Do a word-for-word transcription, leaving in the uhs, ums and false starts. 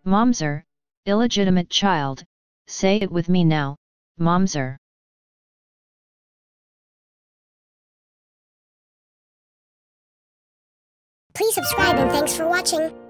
Mamzer, illegitimate child. Say it with me now, mamzer. Please subscribe and thanks for watching.